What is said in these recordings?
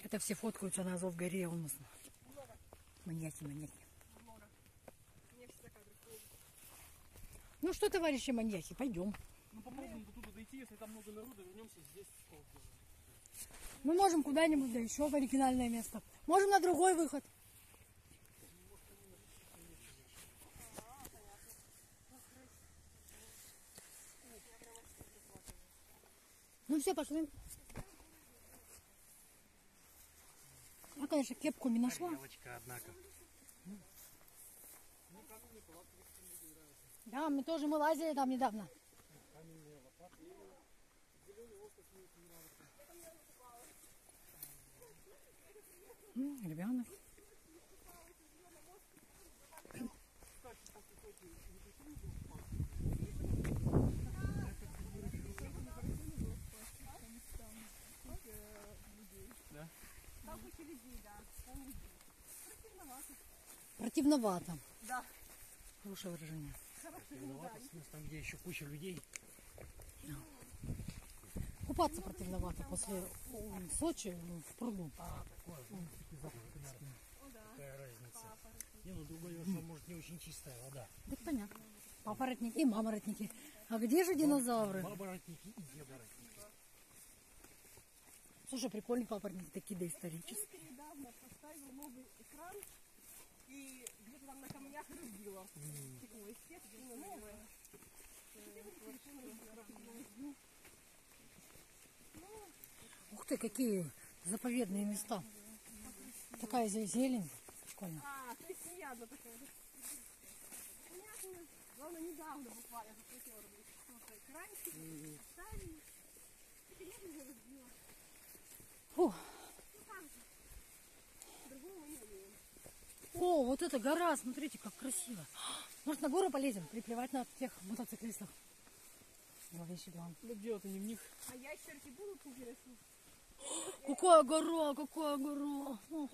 Это все фоткаются на Азов-горе у нас. Маньяки. Ну что, товарищи маньяки, пойдем. Ну попробуем до туда дойти, если там много народа, вернемся здесь. Мы можем куда-нибудь, да еще в оригинальное место. Можем на другой выход. Ну все, пошли. Я, конечно, кепку не нашла. Девочка, однако. Да, мы тоже лазили там недавно. Ребенок. Да? Противновато. Да. Хорошее выражение. Там, где еще куча людей. Купаться противновато после Сочи в пруду. Какая разница? Не, ну другое дело, может не очень чистая вода. Да понятно. Папоротники и маморотники. А где же динозавры? Баборотники и дедоротники. Слушай, прикольные папоротники, такие доисторические. Я недавно поставил новый экран и где-то там на камнях разбила. Стекло, естественно, новое. Ух ты, какие заповедные места. Такая зелень. Прикольно. А, то есть не одна такая. Понятно. Главное, недавно буквально захотела работать. Что-то экранчик поставили. И я уже разбила. Фух. Ну как же. Другого не умеем. О, вот эта гора, смотрите, как красиво. Может, на гору полезем, приплевать на тех мотоциклистов. Зловещий план. Ну дело-то не в них. А ящерки будут интересны? Какая гора, какая гора.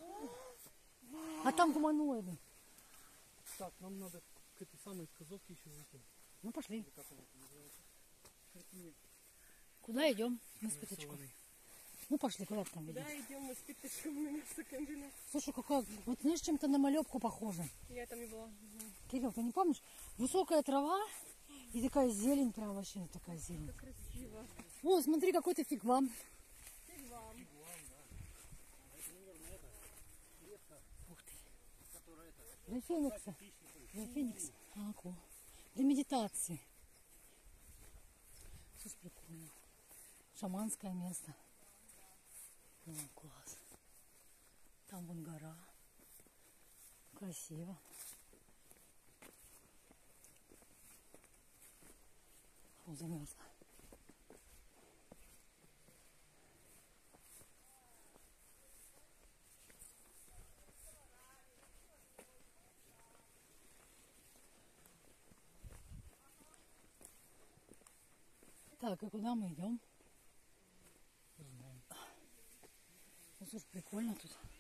А там гуманоиды. Так, нам надо к этой самой сказовке еще выйти. Ну, пошли. Как она там называется? Куда идем? На спиточку. Ну, пошли, куда ты там Да, ведешь? идем мы с пятачком на место Камбина. Слушай, какая, вот знаешь, чем-то на малепку похоже. Я там не была. Не знаю. Кирилл, ты не помнишь? Высокая трава и такая зелень, прям вообще такая зелень. Как красиво. О, смотри, какой-то фигвам. И вам. Ух ты. Для феникса. Для феникса. Для медитации. Слушай, прикольно. Шаманское место. О, класс. Там вон гора. Красиво. О, замерзла. Так, и куда мы идем? Не знаю. Ну, слушай, прикольно тут.